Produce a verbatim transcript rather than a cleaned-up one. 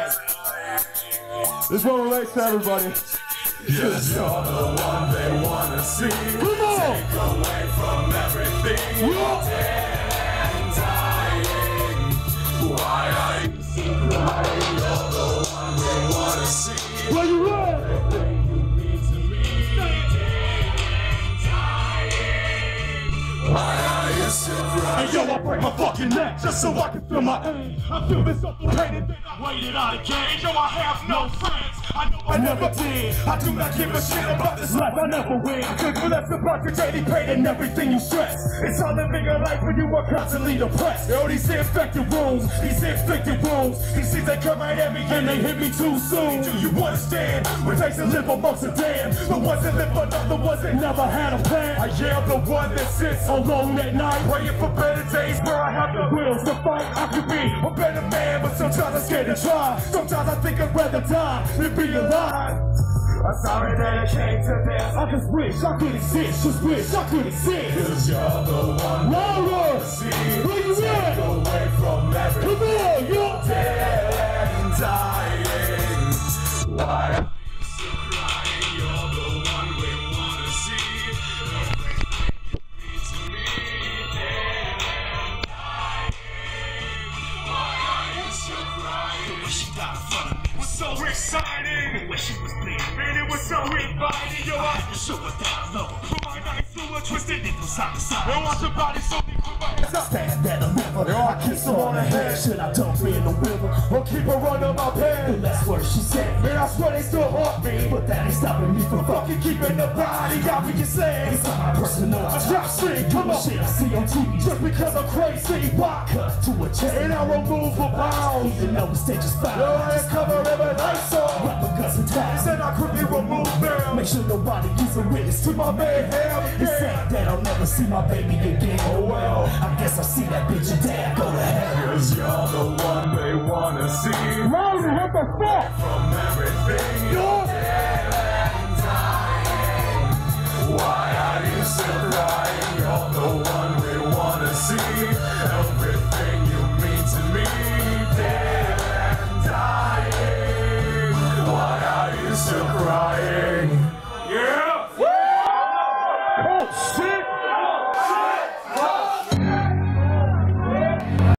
This one relates to everybody. Cause you're the one they wanna see. Come on! Take away from everything. You're dead and dying. Why are you so crying? You're the one they wanna see. Where you at? Everything you mean to me. Dead and dying. Why are you still crying? Hey yo, I break my fucking neck just so I can feel my aim. I feel this suffocated that I waited out of game. Yo, I have no friends. I know I never did. I do not give a shit about this life. I never win. Cause you left about your daily pain and everything you stress. It's all living a life when you are constantly depressed. Yo, these infected wounds, these inflicted wounds. These things they come right at me and they hit me too soon. Do you understand? What it takes to live amongst a damn? The ones that live for the ones that never had a plan. I am the one that sits alone at night, praying for better days where I have the will to fight. I could be a better man, but sometimes I'm scared to try. Sometimes I think I'd rather die than be alive. I'm sorry that it came to this. I just wish I could exist, just wish I could exist. Cause you're the one they wanna see. Where you Take at? away from everything. Come on, yo! Dead and dying. Why are you still crying? You're the one we wanna see. Everything you mean to me. Dead and dying. Why are you still crying? When she got in front of me was so exciting. When she was bleeding, man, it was so inviting. Yo, I had to show her that I love her. Put my knife through her, twisted it from side to side. And watch her body slowly put my hands up. Stand that a river, I kiss her on the head. Should I dump her in the river or keep her under my bed? The last word she said, man, I swear they still haunt me, but that ain't stopping me from fucking keeping the body out me. You say it's not my personal. I drop shit, come on, shit I see on T V just because I'm crazy. Why cut to a chest and I remove the pounds? Even though the stage is foul, yo, I just cover every light song. Rapper guns and ties, then I quickly remove them. Make sure nobody is a witness to my mayhem. It's sad that I'll never see my baby again. Oh well, I guess I'll see that bitch and dad go to hell. Cause you're the one they wanna see. Mom, what the fuck? From everything. Yo!